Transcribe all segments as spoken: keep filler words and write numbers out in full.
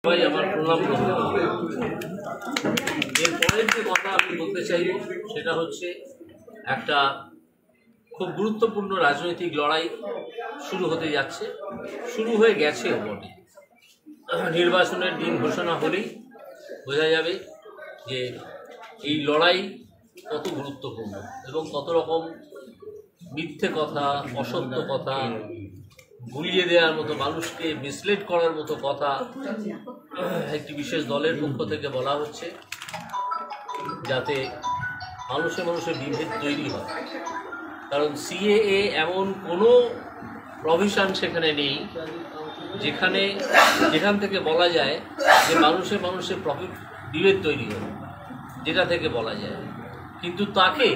ভাই আমার প্রণাম করতে হবে। এরপরের যে কথা আমি বলতে চাইব সেটা হচ্ছে একটা খুব গুরুত্বপূর্ণ রাজনৈতিক লড়াই শুরু হতে যাচ্ছে, শুরু হয়ে গেছে বটে। নির্বাচনের দিন ঘোষণা হলেই বোঝা যাবে যে এই লড়াই কত গুরুত্বপূর্ণ এবং কত রকম মিথ্যে কথা, অসত্য কথা, গুলিয়ে দেওয়ার মতো, মানুষকে মিসলিড করার মতো কথা একটি বিশেষ দলের পক্ষ থেকে বলা হচ্ছে, যাতে মানুষে মানুষে বিভেদ তৈরি হয়। কারণ সিএএ এমন কোনো প্রভিশন সেখানে নেই যেখানে যেখান থেকে বলা যায় যে মানুষে মানুষে প্রফিট বিভেদ তৈরি হবে, যেটা থেকে বলা যায়। কিন্তু তাকে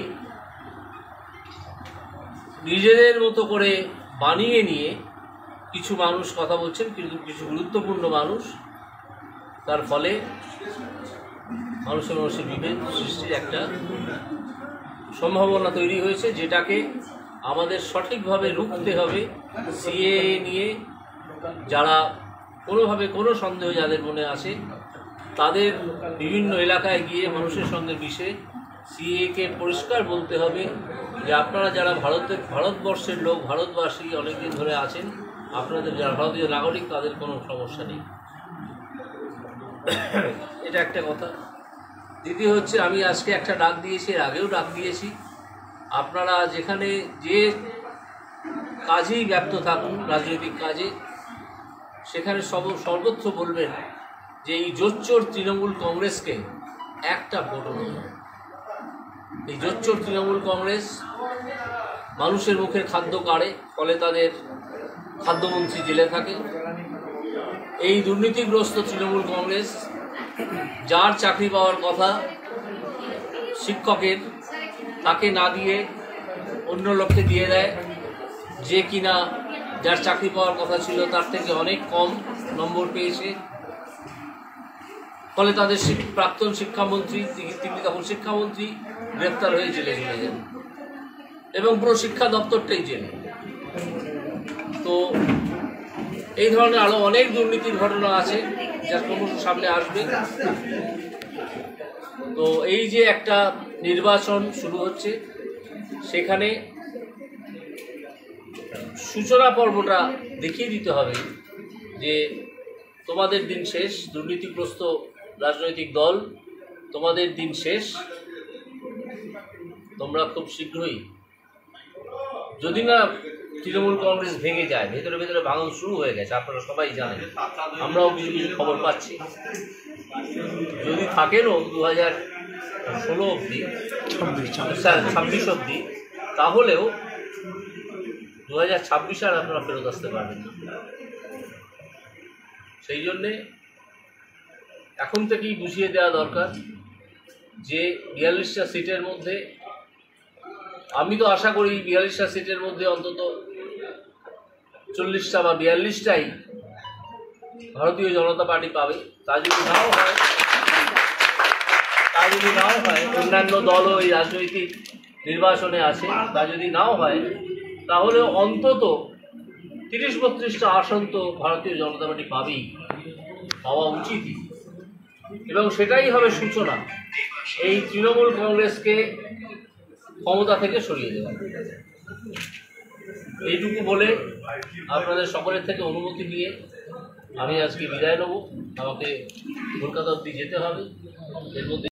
নিজেদের মতো করে বানিয়ে নিয়ে কিছু মানুষ কথা বলছেন, কিন্তু কিছু গুরুত্বপূর্ণ মানুষ, তার ফলে মানুষের মানুষের বিভেদ সৃষ্টির একটা সম্ভাবনা তৈরি হয়েছে, যেটাকে আমাদের সঠিকভাবে রুখতে হবে। সিএএ নিয়ে যারা কোনোভাবে কোনো সন্দেহ যাদের মনে আসে, তাদের বিভিন্ন এলাকায় গিয়ে মানুষের সঙ্গে মিশে সিএএকে পরিষ্কার বলতে হবে যে আপনারা যারা ভারতের ভারতবর্ষের লোক, ভারতবাসী অনেকদিন ধরে আছেন, আপনাদের যারা ভারতীয় নাগরিক তাদের কোনো সমস্যা নেই। এটা একটা কথা। দ্বিতীয় হচ্ছে, আমি আজকে একটা ডাক দিয়েছি, এর আগেও ডাক দিয়েছি, আপনারা যেখানে যে কাজেই ব্যপ্ত থাকুন, রাজনৈতিক কাজে, সেখানে সব সর্বত্র বলবেন যে এই জোচ্চোর তৃণমূল কংগ্রেসকে একটা ভোটও নেই। এই জোচ্চোর তৃণমূল কংগ্রেস মানুষের মুখের খাদ্য কাড়ে, ফলে তাদের খাদ্যমন্ত্রী জেলে থাকে। এই দুর্নীতিগ্রস্ত তৃণমূল কংগ্রেস যার চাকরি পাওয়ার কথা শিক্ষকের, তাকে না দিয়ে অন্য লোককে দিয়ে দেয়, যে কিনা যার চাকরি পাওয়ার কথা ছিল তার থেকে অনেক কম নম্বর পেয়েছে। ফলে তাদের প্রাক্তন শিক্ষামন্ত্রী, তিনি তখন শিক্ষামন্ত্রী, গ্রেপ্তার হয়ে জেলে চলে যান এবং পুরো শিক্ষা দপ্তরটাই জেলে। তো এই ধরনের আরও অনেক দুর্নীতির ঘটনা আছে যা ক্রমশ সামনে আসবে। তো এই যে একটা নির্বাচন শুরু হচ্ছে, সেখানে সূচনা পর্বটা দেখিয়ে দিতে হবে যে তোমাদের দিন শেষ, দুর্নীতিগ্রস্ত রাজনৈতিক দল, তোমাদের দিন শেষ। তোমরা খুব শীঘ্রই, যদি না তৃণমূল কংগ্রেস ভেঙে যায়, ভেতরে ভেতরে ভাঙন শুরু হয়ে গেছে, আপনারা সবাই জানেন, আমরাও কিছু কিছু খবর পাচ্ছি, যদি থাকেনও দু হাজার ষোলো অবধি, ছাব্বিশ অবধি, তাহলেও দু হাজার ছাব্বিশে আর আপনারা ফেরত আসতে পারবেন না। সেই জন্যে এখন থেকেই বুঝিয়ে দেওয়া দরকার যে বিয়াল্লিশটা সিটের মধ্যে, আমি তো আশা করি বিয়াল্লিশটা সিটের মধ্যে অন্তত চল্লিশটা বা বিয়াল্লিশটাই ভারতীয় জনতা পার্টি পাবে। তা যদি নাও হয় তা যদি নাও হয় অন্যান্য দলও এই রাজনৈতিক নির্বাচনে আছে, তা যদি নাও হয় তাহলে অন্তত তিরিশ বত্রিশটা আসন তো ভারতীয় জনতা পার্টি পাবেই, পাওয়া উচিতই। এবং সেটাই হবে সূচনা এই তৃণমূল কংগ্রেসকে ক্ষমতা থেকে সরিয়ে দেওয়া। এইটুকু বলে আপনাদের সকলের থেকে অনুমতি নিয়ে আমি আজকে বিদায় নেব। আমাকে কলকাতা অবধি যেতে হবে, এর মধ্যে